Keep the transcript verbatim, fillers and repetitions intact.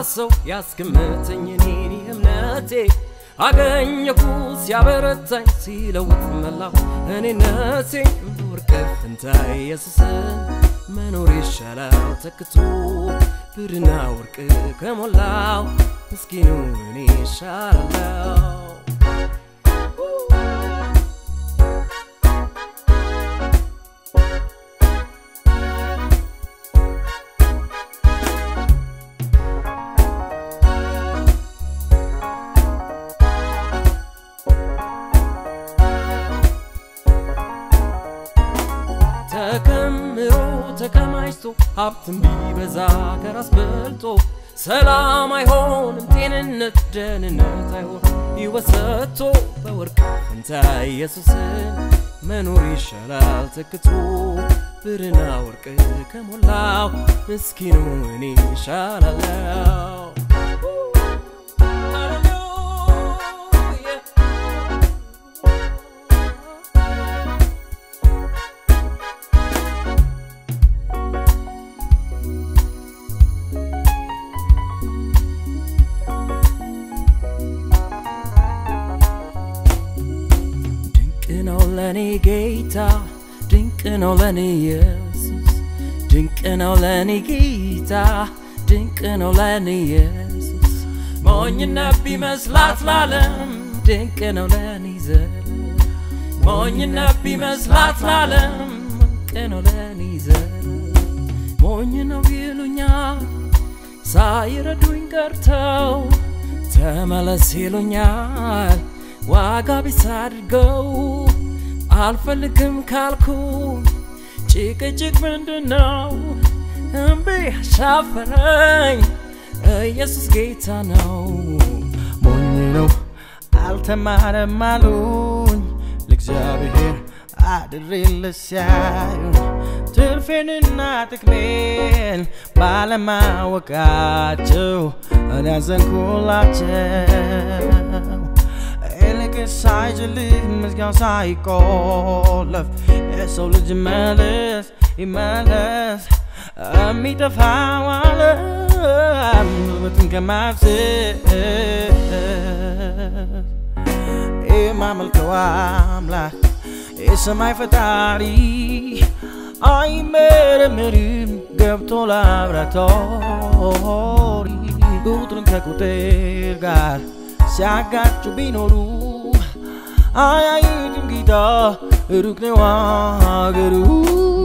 ሰው ያስቀመጠኝ እኔን እምነቴ አገኘሁ ሲያበረታኝ ሲለውጥ መላው እኔነቴ ወርቅ ፈንታ ኢየሱስን መኖር ይሻላል ተክቶ ብርና ወርቅ ከሞላው ምስኪኑ እኔ ይሻላል ተከምሮ ተከማችቶ ሀብትም ቢበዛ ከራስ በልጦ ሰላም አይሆንም ጤንነት ደህንነት አይሆን ይወሰቶ በወርቅ ፈንታ ኢየሱስን መኖር ይሻላል ተክቶ ብርና ወርቅ ከሞላው ምስኪኑ እኔ ይሻላል Lani Gita, Dinkano Lani Jesus, Dinkano Lani Gita, Dinkano Lani Jesus, Monya Nabi Maslat Lalam, Dinkano Lani Zel, Monya Nabi Maslat Lalam, Dinkano Lani Zel, Monya Navilunya, Saira doing Garto, Tamala Silunya, Waga beside go. አልፈልግም ካልኩ ጭቅጭቅ ምንድነው እምቢ ሻፈረኝ ኢየሱስ ጌታ ነው ሞኝ ነው አልተማረም አሉኝ ለእግዚአብሔር አድሬልስ ያዩኝ ትርፌንና ጥቅሜን ባለማወቃቸው እኔ አዘንኩላቸው ሳይጅልህ ምስጋናው ሳይቆለፍ የሰው ልጅ ይመለስ ይመለስ የሚጠፋው ዓለም ውበትን ከማፍሰስ የማመልከው አምላክ የሰማይ ፈጣሪ አይመረምርም ገብቶ ላብራቶሪ ቁጥርን ከቁጥር ጋር ሲያጋጩ ቢኖሩ አያዩትም ጌታ ሩቅ ነው አገሩ